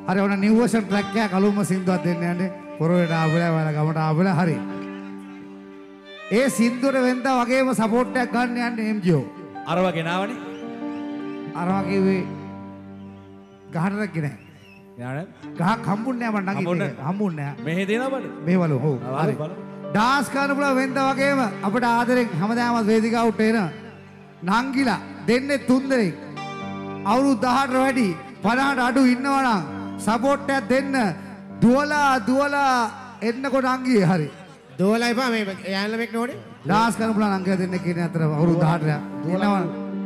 හරි ඔන්න New version track එක කලුම සින්දුවක් දෙන්න යන්නේ. පොරොේට ආවලා වල ගමට ආවලා හරි. ඒ සින්දුවට වෙන්දා වගේම සපෝට් එකක් ගන්න යන්නේ MGO. අරවා ගෙනාවනේ. අරවා කිව්වේ ගහන්න නැහැ. යානේ. ගහක් හම්බුන්නේ නැහැ මට නගින්නේ. හම්බුන්නේ නැහැ. මෙහෙ දෙනවා බඩ. මේවලු ඔව්. හරි. ඩාන්ස් කරන්න පුළුවන් වෙන්දා වගේම අපිට ආදරෙන් හැමදාම වේදිකාවට එන නංගිලා දෙන්නේ 3 දෙනෙක්. අවුරුදු 18 වැඩි 50ට අඩු ඉන්නවනම් සපෝට් එකක් දෙන්න දුවලා එන්නකො නංගියේ හරි. දුවලා එපා මේ යන්න මෙක් නෝනේ. ඩාන්ස් කරන්න පුළුවන් නංගිලා දෙන්නේ කියන අතර අවුරුදු 18 ඉන්නවනම්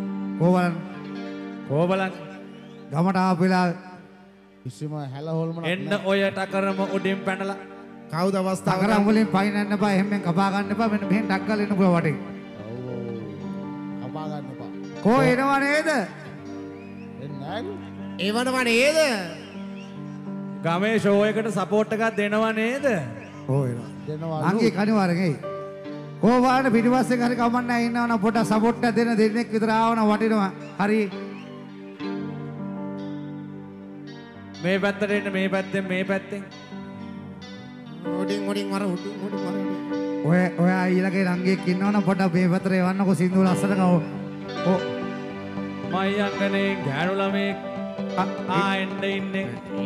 කෝබලන් ගමට ආපෙලා කිසිම හැල හොල්මනක් එන්න ඔය ටකරම උඩින් පැනලා කවුද අවස්ථාව ටකරම් වලින් පයින් යන්න එපා එහෙම කපා ගන්න එපා මෙන්න මෙහෙන් ටක් ගාලා එන්න පුළුවන් වටේ. කපා ගන්න එපා. කෝ එනවා නේද? එන්නේ නැහැ. එවනව නේද? ගමේ ෂෝ එකට සපෝට් එකක් දෙනවා නේද? ඕ එනවා. දෙනවා. නංගි කණිවාරෙන් එයි. කෝ වාන පිටිපස්සෙන් හරි කමන්නේ ඉන්නවනම් පොඩ සපෝට් එකක් දෙන්න දෙන්නෙක් විතර ආවනම් වටිනවා. හරි. මේ පැත්තට එන්න මේ පැත්තෙන් උඩින් මර ඔය ඊළඟේ නංගියෙක් ඉන්නවනම් පොඩ මේ පැත්තට එවන්නකෝ සින්දු ලස්සනක ඕ මයංගනේ ගෑනු ළමෙක් එන්න ඉන්නේ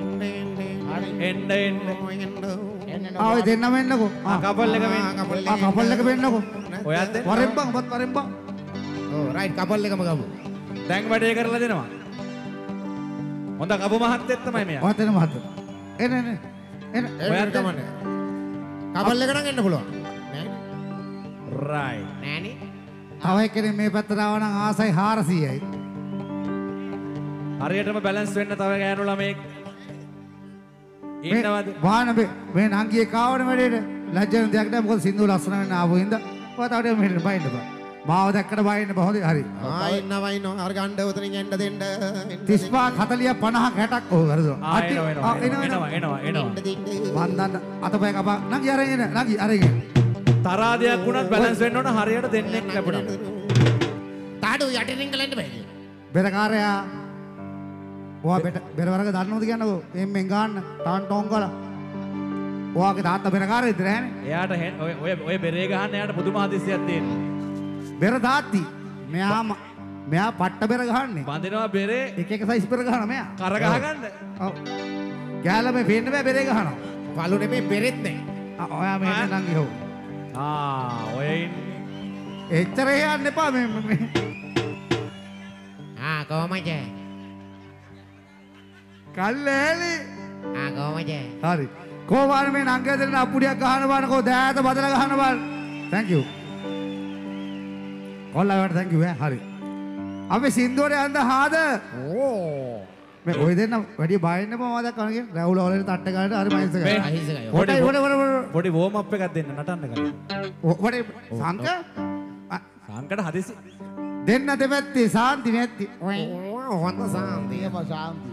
එන්න ආ ඔය දෙන්නම එන්නකෝ කපල් එක කපල් එක වෙන්නකෝ ඔයත් දෙන්න වරෙන් බං ඔව් රයිට් කපල් එකම ගමු දැන් වැඩේ කරලා දෙනවා හොඳ කපු මහත්තයෙක් තමයි මෙයා ඔයත් එන මහත්තයා එන්න ඔයත් ගමන්නේ කපල් එක නම් එන්න පුළුවන් රයිට් නෑනේ තව එක්කෙනෙක් මේ පැත්තට ආවනම් ආසයි 400යි හරියටම බැලන්ස් වෙන්න තව ගෑනු ළමෙක් ඉන්නවද වාන මේ නංගියේ කාවන වැඩේට ලැජ්ජන දෙයක් නෑ මොකද සින්දු ලස්සන වෙන්න ආපු හින්දා ඔයාට මෙහෙට බයින්න බා මාව දැක්කට බයින්න බා හොඳයි හරි ඉන්නවා අර ගණ්ඩ උතනින් එන්න දෙන්න 35 40 50 60ක් ඔව් හරිද එනවා වන්දන්න අතපය කපා නංගි අරගෙන නංගි අරගෙන තරාදයක් වුණත් බැලන්ස් වෙන්න ඕන හරියට දෙන්නෙක් ලැබුණා තාඩු යටින් ගලන්න බෑ බෙරකාරයා ඔයා බෙර වර්ග දන්නවද කියන්නකෝ එම්ෙන් ගන්න ටාන් ටෝන් කරලා ඔයාගේ තාත්තා බෙරකාරයෙක්ද නෑනේ එයාට ඔය බෙරේ ගහන්න එයාට පුදුම හදිස්සියක් තියෙනවා බෙර දාත්ති මෙයා පට්ට බෙර ගහන්නේ බඳිනවා බෙරේ එක සයිස් බෙර ගහනවා මෙයා කර ගහ ගන්න ඔව් ගෑලා මේ පේන්න බෑ බෙරේ ගහනවා පළු නෙමෙයි බෙරෙත් නෑ ඔයා මේ නංගි හො ඔය ඉන්නේ එච්චර යන්න එපා මේ කොහමද කල්ලෑලි කොහමද හරි කොහොමද මේ නංගිලා දෙන්න අප්පුඩියක් ගහන බලනකෝ දෑත බදලා ගහන බල thank you කොල්ලවට thank you හරි අපි සින්දුවට යන්න හාද මේ ඔය දෙන්න වැඩි බයින්න එපා මම දැක්කම කියන රැවුල වලට තට්ට ගන්නට හරි මයින්ස් එකයි පොඩි වෝම් අප් එකක් දෙන්න නටන්න ගන්න පොඩි සංකට හදිසි දෙන්න දෙපැත්තේ සාන්ති නැත්ති හොඳ සාන්තියම ශාන්ති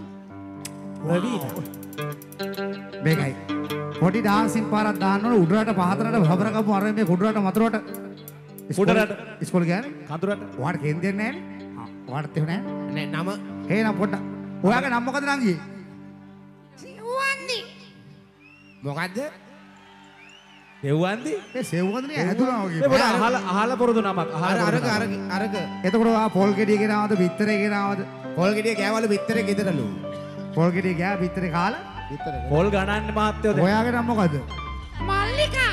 මේකයි පොඩි ඩාන්සින් පාරක් දාන්න ඕන උඩරට පහතරට හබර කපු අර මේ කුඩරට මතුරට උඩරට ඉස්කෝලේ ගියානේ කඳුරට ඔයාට කේන්දෙන්නේ නැහැනේ ඔයාට තේරුනේ නෑ නම හේනම් පොඩ්ඩක් ඔයාගේ නම මොකද නංගි සෙව්වන්දි මොකද්ද දෙව්වන්දි ඒ සෙව්වන්දිනේ ඇදුනා වගේ පොඩ අහලා පුරුදු නමක් අරක එතකොට ඔයා පොල් ගෙඩිය ගෙනාවද බිත්තරේ ගෙනාවද පොල් ගෙඩිය ගෑවලු බිත්තරේ ගෙදරලු පොල් ගෙඩිය ගෑ බිත්තරේ කාලා පොල් ගණන් මහත්තයෝ ඔයාගේ නම මොකද මල්ලිකා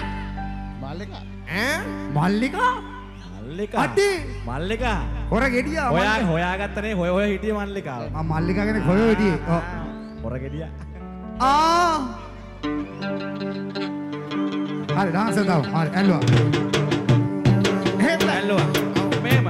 මල්ලිකා අටි මල්ලිකා හොර ගෙඩිය හොයාගත්තනේ හොය හිටිය මල්ලිකාව මල්ලිකා කෙනෙක් හොය හිටියේ හොර ගෙඩිය හරි ඩාන්ස් එක දාමු හරි ඇල්ලුවා ඇල්ලුවා මේම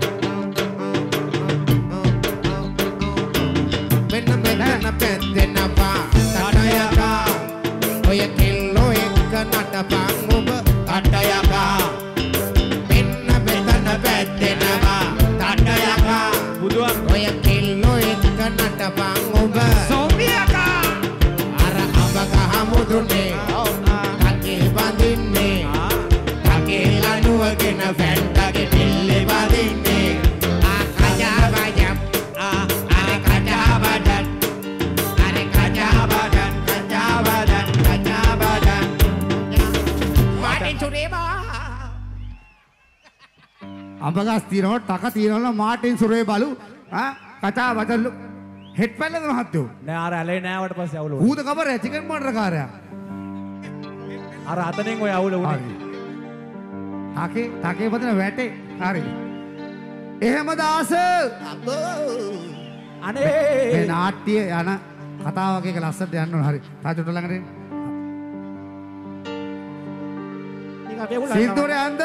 මෙන්න පැද්දෙනවා තටයකා ඔය කිල්ලෝ එක්ක නටපන් ඔබ තටයකා මෙන්න මෙතන පැද්දෙනවා තටයකා බුදුන් ඔය කිල්ලෝ එක්ක නටපන් ඔබ සෝමියකා අර අබ ගහ මුදුනේ කකේ බඳින්නේ කකේ ලනුවගෙන වැන්ටගේ අඹ ගස් තියනවා, ටක තියනවා, මාටින් සුරේ බලු කතා බදලු හෙට් පැල්ලද මහත්තයෝ? නෑ අර ඇලේ නෑවට පස්සේ අවුල ඌද කබරේ චිකන් මෝටර කාර්යය. අර අතනෙන් ඔය අවුල උනේ. තාකේ පදින වැටේ. හරි. එහෙම දාස අනේ මේ නාට්‍ය යන කතාවක එක ලස්සට යන්න ඕන. හරි. තාචුට ළඟට එන්න. සින්දුරේ අන්ද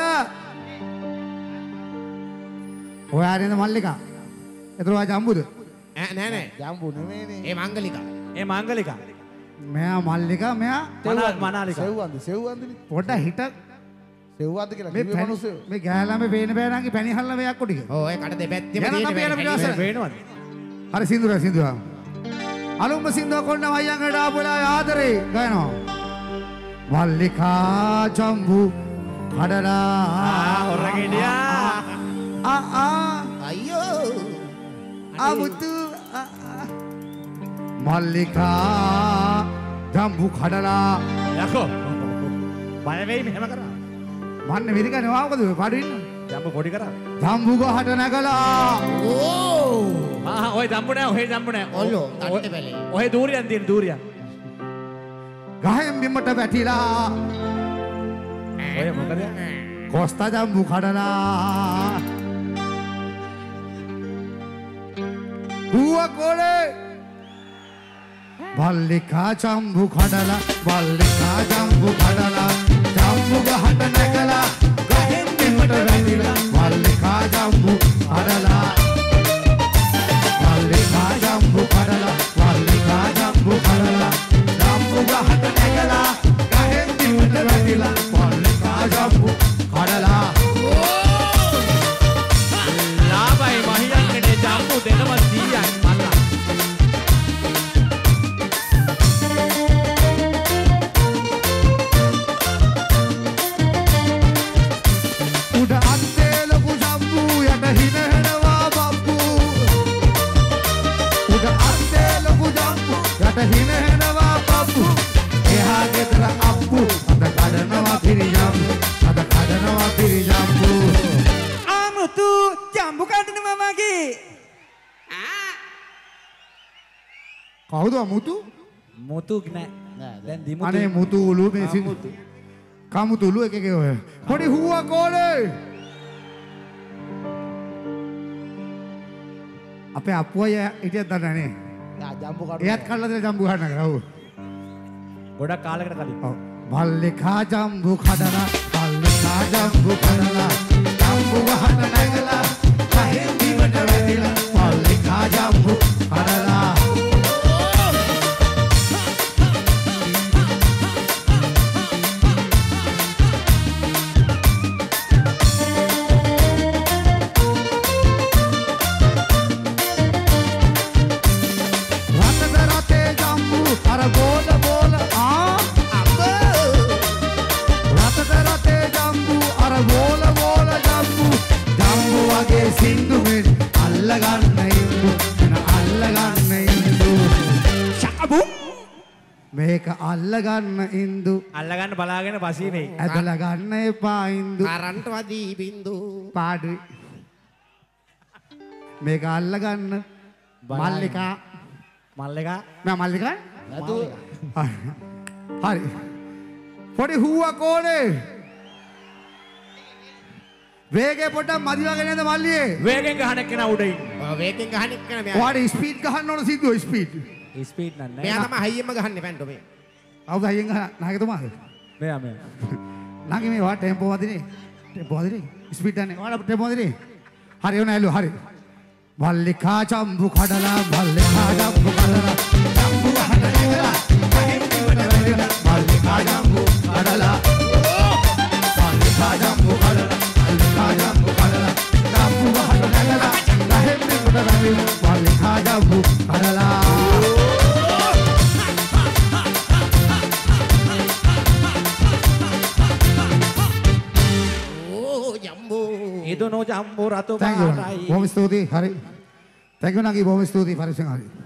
ඔයා නේද මල්ලිකා? එතන ඔයා ජම්බුද? නෑ ජම්බු නෙමෙයිනේ. ඒ මංගලිකා. ඒ මංගලිකා මෙයා මල්ලිකා මෙයා මනාලිකා සෙව්වන්දනේ. පොඩ්ඩක් හිට සෙව්වන්ද කියලා මේ කිව්වේ මිනිස්සු. මේ ගෑලාමේ පේන බෑනන්ගේ පැණි හල්ලා මේ යක්කු ටික. ඔය කට දෙපැත්තෙම යන අපි යන පිටාසන. වෙනවද? හරි සින්දුර අලුම්බ සින්දුව කොන්න වයංගට ආපුලා ආදරේ ගයනවා. මල්ලිකා ජම්බු කඩලා හොරගෙඩියා අයියෝ අමුතු මල්ලිකා ජම්බු කඩලා යකෝ බය වෙයි මෙහෙම කරා. මන්නේ මෙරිකා නෙවාවකද ඔය පාඩු ඉන්න. ජම්බු පොඩි කරා. ජම්බු ගහට නැගලා ඔය ජම්බු නෑ ඔය ජම්බු නෑ. ඔල්ලෝ තට්ටේ බැලේ. ඔය දූරියන් තියෙන දූරියන්. ගහෙන් බිමට වැටිලා ඔය මොකද? කොස්තා ජම්බු කඩලා හුව කොලේ මල්ලිකා ජම්බු කඩලා මල්ලිකා ජම්බු කඩලා ජම්බු ගහට නැගලා ගහෙන් බිමට වැටිලා මල්ලිකා ජම්බු කඩලා මල්ලිකා ජම්බු කඩලා මල්ලිකා ජම්බු කඩලා ජම්බු ගහට නැගලා ගහෙන් බිමට වැටිලා මල්ලිකා ජම්බු කඩලා ලාභයි මහියන්ගේ ජම්බු දෙනම 100ක් මල්ලා. උඩ අත්තේ ලොකු ජම්බු යට හිනහෙනවා බබ්බු. උඩ අත්තේ ලොකු ජම්බු යට හිනහෙනවා බබ්බු. එහා ගෙදර අප්පු අද කඩනවා පිරිජම්බු. අද කඩනවා පිරිජම්බු. ආමුතු ජම්බු කඩනවා මගේ. කවුද මුතු? මුතු නෑ. දැන් දිමුතු. අනේ මුතු උළු මේ සිදු. කමුතුළු එකකේ ඔය. පොඩි හුවා කෝලේ. අපේ අප්පුවයි හිටියත් දන්නනේ. ජම්බු කඩ. එයත් කඩලා දෙන ජම්බු ගන්න කරා. ඔව්. ගොඩක් කාලයකට කලින්. ඔව්. මල්ලිකා ජම්බු කඩලා මල්ලිකා ජම්බු කඩලා ජම්බු ගහන නැගලා කහෙන් බිමට වැටිලා මල්ලිකා ජම්බු කඩලා රතේ ජම්බු අර බෝල බෝල රතේ ජම්බු අර බෝල බෝල ජම්බු ජම්බු වගේ සින්දු මෙන් අල්ලගන්න ඉන්නු එන අල්ලගන්න ඉන්නු ෂාබු මේක අල්ලගන්න ඉන්දු අල්ලගන්න බලාගෙන පස්සේ වෙයි. ඇදලා ගන්න එපා ඉන්දු කරන්ට් වදී බින්දු. පාඩුයි මේක අල්ලගන්න මල්ලිකා මල්ලෙකා මම මල්ලිකා නැතුව හරි පොඩි හුවා කෝලේ වේගේ පොඩ්ඩක් මදි වගේ නේද මල්ලියේ වේගෙන් ගහන කෙනා උඩ ඉන්න. ඔය වේගෙන් ගහන්න එක්කන මෙයා. ඔයාට ස්පීඩ් ගහන්න ඕන සිද්දුව ස්පීඩ් ස්පීඩ් නෑ. මෙයා තමයි හයියෙම ගහන්නේ පැන්ටෝ මේ. අවුද අයියෙන් ගහ නායකතුමාද මෙයා නාගේ මේ වා ටෙම්පෝ වදිනේ ස්පීඩ් ගන්න ඔයාලා ටෙම්පෝ වදිනේ හරි ඕන ඇලු හරි මල්ලිකා ජම්බු කඩලා මල්ලිකා ජම්බු කඩලා ජම්බු ගහන නැගලා කහෙන් බිමට වැටිලා මල්ලිකා ජම්බු කඩලා මල්ලිකා ජම්බු කඩලා මල්ලිකා ජම්බු කඩලා ජම්බු ගහන නැගලා කහෙන් බිමට වැටිලා මල්ලිකා ජම්බු කඩලා ඕ ජම්බෝ. ඉදනෝ ජම්බු රතු Thank you. පාටයි. බොහොම ස්තුතියි. හරි. Thank you නංගි බොහොම ස්තුතියි පරිස්සම් හරි.